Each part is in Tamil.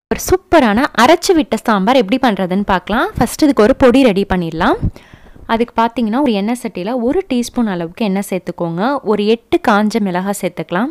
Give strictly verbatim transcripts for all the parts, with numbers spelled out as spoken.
ஒரு சூப்பரான அரைச்சு விட்ட சாம்பார் எப்படி பண்ணுறதுன்னு பார்க்கலாம். ஃபஸ்ட்டு இதுக்கு ஒரு பொடி ரெடி பண்ணிடலாம். அதுக்கு பார்த்தீங்கன்னா ஒரு எண்ணெய் சட்டியில் ஒரு டீஸ்பூன் அளவுக்கு எண்ணெய் சேர்த்துக்கோங்க. ஒரு எட்டு காஞ்ச மிளகாய் சேர்த்துக்கலாம்.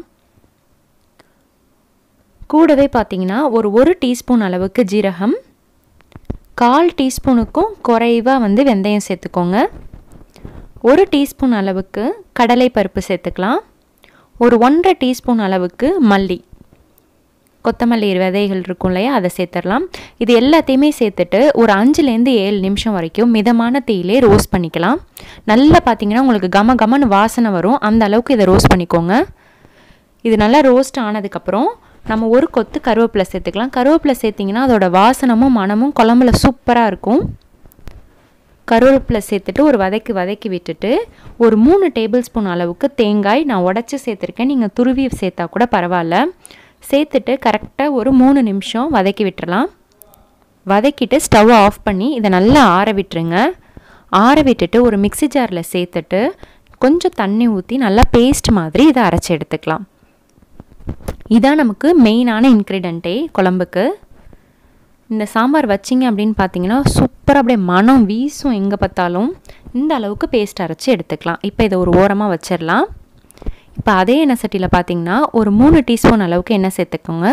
கூடவே பார்த்தீங்கன்னா ஒரு ஒரு டீஸ்பூன் அளவுக்கு ஜீரகம், கால் டீஸ்பூனுக்கும் குறைவாக வந்து வெந்தயம் சேர்த்துக்கோங்க. ஒரு டீஸ்பூன் அளவுக்கு கடலை பருப்பு சேர்த்துக்கலாம். ஒரு ஒன்றரை டீஸ்பூன் அளவுக்கு மல்லி, கொத்தமல்லி விதைகள் இருக்கும் இல்லையா, அதை சேர்த்துடலாம். இது எல்லாத்தையுமே சேர்த்துட்டு ஒரு அஞ்சுலேருந்து ஏழு நிமிஷம் வரைக்கும் மிதமான தீயிலே ரோஸ்ட் பண்ணிக்கலாம். நல்லா பார்த்தீங்கன்னா உங்களுக்கு கம கமன்னு வாசனை வரும். அந்த அளவுக்கு இதை ரோஸ்ட் பண்ணிக்கோங்க. இது நல்லா ரோஸ்ட் ஆனதுக்கப்புறம் நம்ம ஒரு கொத்து கருவேப்பிலை சேர்த்துக்கலாம். கருவேப்பிலை சேர்த்திங்கன்னா அதோட வாசனமும் மனமும் குழம்புல சூப்பராக இருக்கும். கருவேப்பிலை சேர்த்துட்டு ஒரு வதக்கி வதக்கி விட்டுட்டு ஒரு மூணு டேபிள் ஸ்பூன் அளவுக்கு தேங்காய் நான் உடச்சி சேர்த்துருக்கேன். நீங்கள் துருவி சேர்த்தா கூட பரவாயில்ல. சேர்த்துட்டு கரெக்டாக ஒரு மூணு நிமிஷம் வதக்கி விட்டுறலாம். வதக்கிட்டு ஸ்டவ் ஆஃப் பண்ணி இதை நல்லா ஆற விட்டுருங்க. ஆற விட்டுட்டு ஒரு மிக்சி ஜாரில் சேர்த்துட்டு கொஞ்சம் தண்ணி ஊற்றி நல்லா பேஸ்ட் மாதிரி இதை அரைச்சி எடுத்துக்கலாம். இதான் நமக்கு மெயினான இன்க்ரீடியண்ட்டே குழம்புக்கு. இந்த சாம்பார் வச்சிங்க அப்படின்னு பார்த்தீங்கன்னா சூப்பராக அப்படியே மனம் வீசும். எங்கே பார்த்தாலும் இந்த அளவுக்கு பேஸ்ட் அரைச்சி எடுத்துக்கலாம். இப்போ இதை ஒரு ஓரமாக வச்சிடலாம். இப்போ அதே எண்ணெய் சட்டியில் பார்த்தீங்கன்னா ஒரு மூணு டீஸ்பூன் அளவுக்கு எண்ணெய் சேர்த்துக்கோங்க.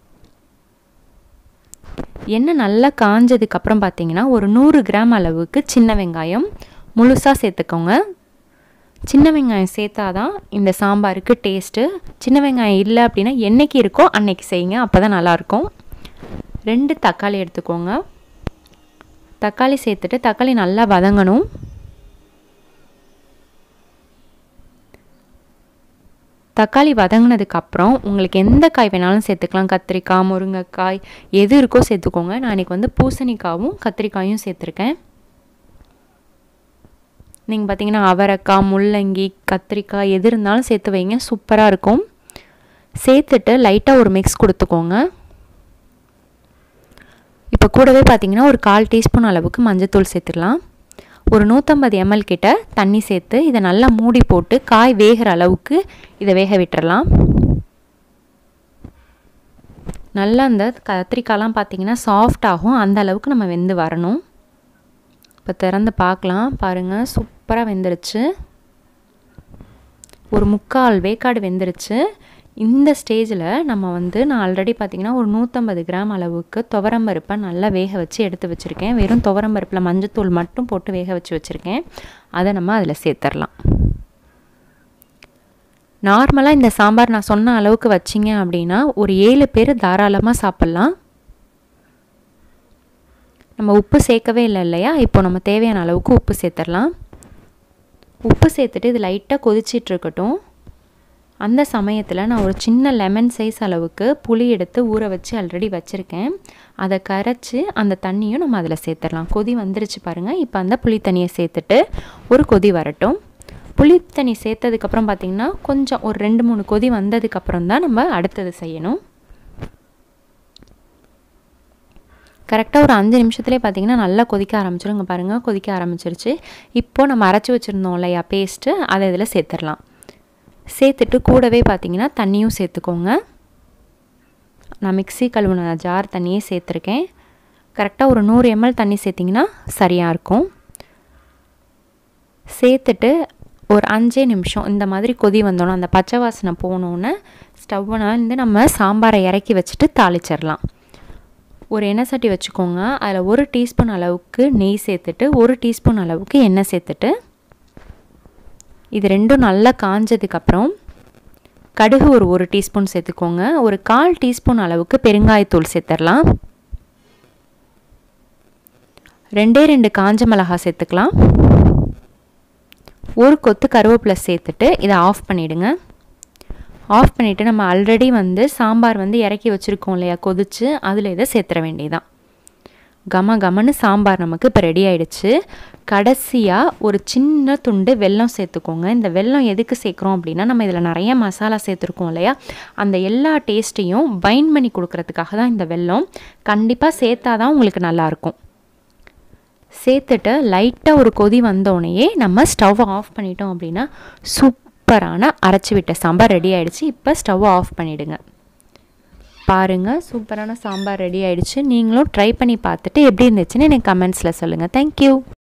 எண்ணெய் நல்லா காஞ்சதுக்கப்புறம் பார்த்தீங்கன்னா ஒரு நூறு கிராம் அளவுக்கு சின்ன வெங்காயம் முழுசாக சேர்த்துக்கோங்க. சின்ன வெங்காயம் சேர்த்தாதான் இந்த சாம்பாருக்கு டேஸ்ட்டு. சின்ன வெங்காயம் இல்லை அப்படின்னா என்னைக்கு இருக்கோ அன்னைக்கு செய்யுங்க, அப்போ தான் நல்லாயிருக்கும். ரெண்டு தக்காளி எடுத்துக்கோங்க. தக்காளி சேர்த்துட்டு தக்காளி நல்லா வதங்கணும். தக்காளி வதங்கினதுக்கப்புறம் உங்களுக்கு எந்த காய் வேணாலும் சேர்த்துக்கலாம். கத்திரிக்காய், முருங்கைக்காய் எது இருக்கோ சேர்த்துக்கோங்க. நான் இன்றைக்கி வந்து பூசணிக்காயும் கத்திரிக்காயும் சேர்த்துருக்கேன். நீங்கள் பார்த்தீங்கன்னா அவரைக்காய், முள்ளங்கி, கத்திரிக்காய் எது இருந்தாலும் சேர்த்து வைங்க, சூப்பராக இருக்கும். சேர்த்துட்டு லைட்டாக ஒரு மிக்ஸ் கொடுத்துக்கோங்க. இப்போ கூடவே பார்த்தீங்கன்னா ஒரு கால் டீஸ்பூன் அளவுக்கு மஞ்சத்தூள் சேர்த்துடலாம். ஒரு நூற்றம்பது எம்எல் கிட்ட தண்ணி சேர்த்து இதை நல்லா மூடி போட்டு காய் வேகிற அளவுக்கு இதை வேக விட்டுறலாம். நல்லா அந்த கத்திரிக்காயெலாம் பார்த்திங்கன்னா சாஃப்ட் ஆகும். அந்த அளவுக்கு நம்ம வெந்து வரணும். இப்போ திறந்து பார்க்கலாம். பாருங்கள், சூப்பராக வெந்துருச்சு. ஒரு முக்கால் வேக்காடு வெந்துருச்சு. இந்த ஸ்டேஜில் நம்ம வந்து நான் ஆல்ரெடி பார்த்திங்கன்னா ஒரு நூற்றம்பது கிராம் அளவுக்கு துவரம்பருப்பை நல்லா வேக வச்சு எடுத்து வச்சுருக்கேன். வெறும் துவரம்பருப்பில் மஞ்சத்தூள் மட்டும் போட்டு வேக வச்சு வச்சுருக்கேன். அதை நம்ம அதில் சேர்த்துடலாம். நார்மலாக இந்த சாம்பார் நான் சொன்ன அளவுக்கு வச்சிங்க அப்படின்னா ஒரு ஏழு பேர் தாராளமாக சாப்பிட்லாம். நம்ம உப்பு சேர்க்கவே இல்லை இல்லையா, இப்போ நம்ம தேவையான அளவுக்கு உப்பு சேர்த்துடலாம். உப்பு சேர்த்துட்டு இது லைட்டாக கொதிச்சிட்ருக்கட்டும். அந்த சமயத்தில் நான் ஒரு சின்ன லெமன் சைஸ் அளவுக்கு புளி எடுத்து ஊற வச்சு ஆல்ரெடி வச்சுருக்கேன். அதை கரைச்சி அந்த தண்ணியும் நம்ம அதில் சேர்த்துடலாம். கொதி வந்துருச்சு பாருங்கள். இப்போ அந்த புளி தண்ணியை சேர்த்துட்டு ஒரு கொதி வரட்டும். புளி தண்ணி சேர்த்ததுக்கப்புறம் பார்த்திங்கன்னா கொஞ்சம் ஒரு ரெண்டு மூணு கொதி வந்ததுக்கப்புறம் தான் நம்ம அடுத்தது செய்யணும். கரெக்டாக ஒரு அஞ்சு நிமிஷத்துலேயே பார்த்திங்கன்னா நல்லா கொதிக்க ஆரம்பிச்சிருங்க. பாருங்கள், கொதிக்க ஆரம்பிச்சிருச்சு. இப்போது நம்ம அரைச்சி வச்சுருந்தோம் இல்லையா பேஸ்ட்டு, அதை இதில் சேர்த்துடலாம். சேர்த்துட்டு கூடவே பார்த்திங்கன்னா தண்ணியும் சேர்த்துக்கோங்க. நான் மிக்ஸி கழுவுன ஜார் தண்ணியே சேர்த்துருக்கேன். கரெக்டாக ஒரு நூறு எம்எல் தண்ணி சேர்த்திங்கன்னா சரியாக இருக்கும். சேர்த்துட்டு ஒரு அஞ்சே நிமிஷம் இந்த மாதிரி கொதி வந்தோன்னா அந்த பச்சை வாசனை போனோன்னே ஸ்டவ்னால் இருந்து நம்ம சாம்பாரை இறக்கி வச்சுட்டு தாளிச்சிடலாம். ஒரு எண்ணெய் சட்டி வச்சுக்கோங்க. அதில் ஒரு டீஸ்பூன் அளவுக்கு நெய் சேர்த்துட்டு ஒரு டீஸ்பூன் அளவுக்கு எண்ணெய் சேர்த்துட்டு இது ரெண்டும் நல்லா காஞ்சதுக்கப்புறம் கடுகு ஒரு ஒரு டீஸ்பூன் சேர்த்துக்கோங்க. ஒரு கால் டீஸ்பூன் அளவுக்கு பெருங்காயத்தூள் சேர்த்துடலாம். ரெண்டே ரெண்டு காஞ்ச மிளகாய் சேர்த்துக்கலாம். ஒரு கொத்து கருவேப்பிலை சேர்த்துட்டு இதை ஆஃப் பண்ணிவிடுங்க. ஆஃப் பண்ணிவிட்டு நம்ம ஆல்ரெடி வந்து சாம்பார் வந்து இறக்கி வச்சுருக்கோம் இல்லையா கொதிச்சு, அதில் இதை சேர்த்துற வேண்டியதான். கம கமன்னு சாம்பார் நமக்கு இப்போ ரெடி ஆகிடுச்சு. கடைசியாக ஒரு சின்ன துண்டு வெல்லம் சேர்த்துக்கோங்க. இந்த வெல்லம் எதுக்கு சேர்க்குறோம் அப்படின்னா நம்ம இதில் நிறைய மசாலா சேர்த்துருக்கோம் இல்லையா, அந்த எல்லா டேஸ்ட்டையும் பைண்ட் பண்ணி கொடுக்கறதுக்காக தான் இந்த வெல்லம். கண்டிப்பாக சேர்த்தா தான் உங்களுக்கு நல்லாயிருக்கும். சேர்த்துட்டு லைட்டாக ஒரு கொதி வந்தோடனேயே நம்ம ஸ்டவ் ஆஃப் பண்ணிட்டோம் அப்படின்னா சூப்பரான அரைச்சி விட்ட சாம்பார் ரெடி ஆகிடுச்சு. இப்போ ஸ்டவ் ஆஃப் பண்ணிவிடுங்க. பாருங்கள், சூப்பரான சாம்பார் ரெடி ஆயிடுச்சு. நீங்களும் ட்ரை பண்ணி பார்த்துட்டு எப்படி இருந்துச்சுன்னு எனக்கு கமெண்ட்ஸில் சொல்லுங்கள். தேங்க்யூ.